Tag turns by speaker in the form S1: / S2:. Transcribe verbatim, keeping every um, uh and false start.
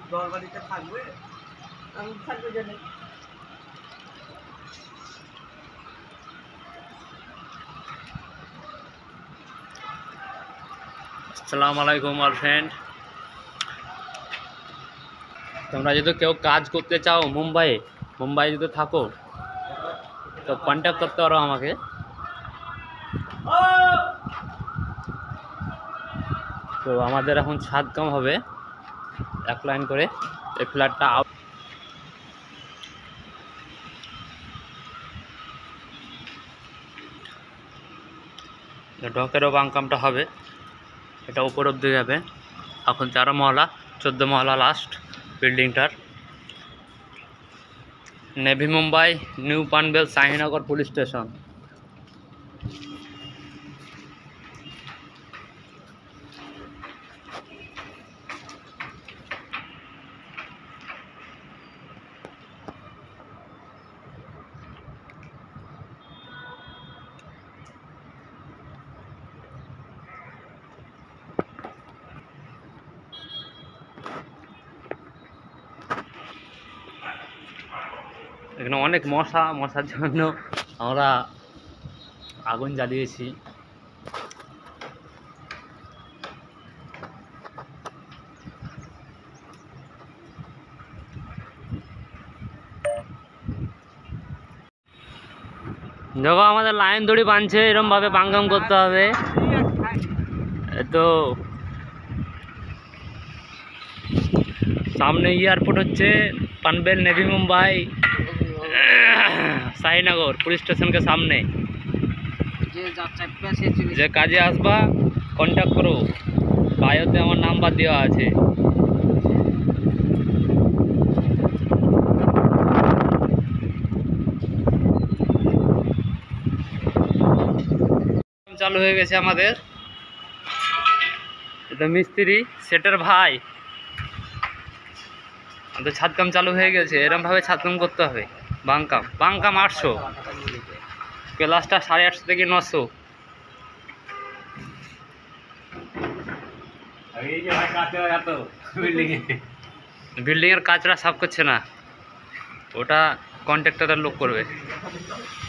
S1: দরবারিতে থাকবে আমি থাকবে জানি।
S2: আসসালামু আলাইকুম আর ফ্রেন্ড, তোমরা যদি কেউ কাজ করতে চাও মুম্বাইয়ে মুম্বাই যদি থাকো তো কন্ট্যাক্ট করতে পারো আমাকে। তো আমাদের এখন ছাদ কাম হবে এক লাইন করে। এই ফ্ল্যাটটা ঢকেরও বাংকামটা হবে, এটা উপর অব্দি যাবে। এখন তেরো মহলা চোদ্দো মহলা লাস্ট বিল্ডিংটার। Navi Mumbai new Panvel Shahinagar police station. এখানে অনেক মশা, মশার জন্য আমরা আগুন জ্বালিয়েছি। দেখো আমাদের লাইন দড়ি বাঁধছে, এরকম ভাবে বাঙ্গাম করতে হবে। তো সামনে এয়ারপোর্ট হচ্ছে পানভেল নেভি মুম্বাই শাহিনগর পুলিশ স্টেশনকে সামনে। যে কাজে আসবা কন্ট্যাক্ট করো, বায়োতে আমার নাম্বার দেওয়া আছে। চালু হয়ে গেছে আমাদের। এটা মিস্ত্রি সেটের ভাই, আমাদের ছাদ কাম চালু হয়ে গেছে। এরকম ভাবে ছাদ কাম করতে হবে। বাংকাম বাংকাম আটশো, প্লাসটা সাড়ে আটশো থেকে নশো। বিল্ডিং এর কাজটা সাফ করছে না, ওটা কন্ট্রাক্টরের লোক করবে।